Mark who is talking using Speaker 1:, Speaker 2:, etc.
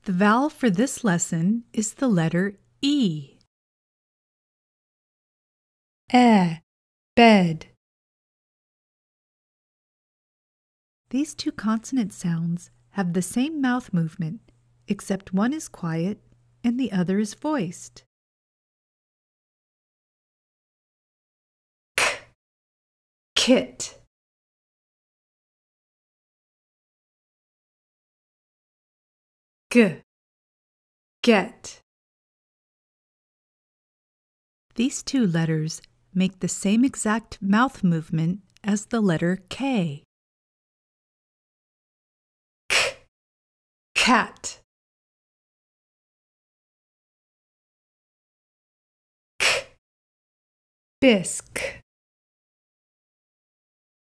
Speaker 1: The vowel for this lesson is the letter E. Bed. These two consonant sounds have the same mouth movement, except one is quiet and the other is voiced. Kit. Get. These two letters make the same exact mouth movement as the letter K. Cat. Bisque.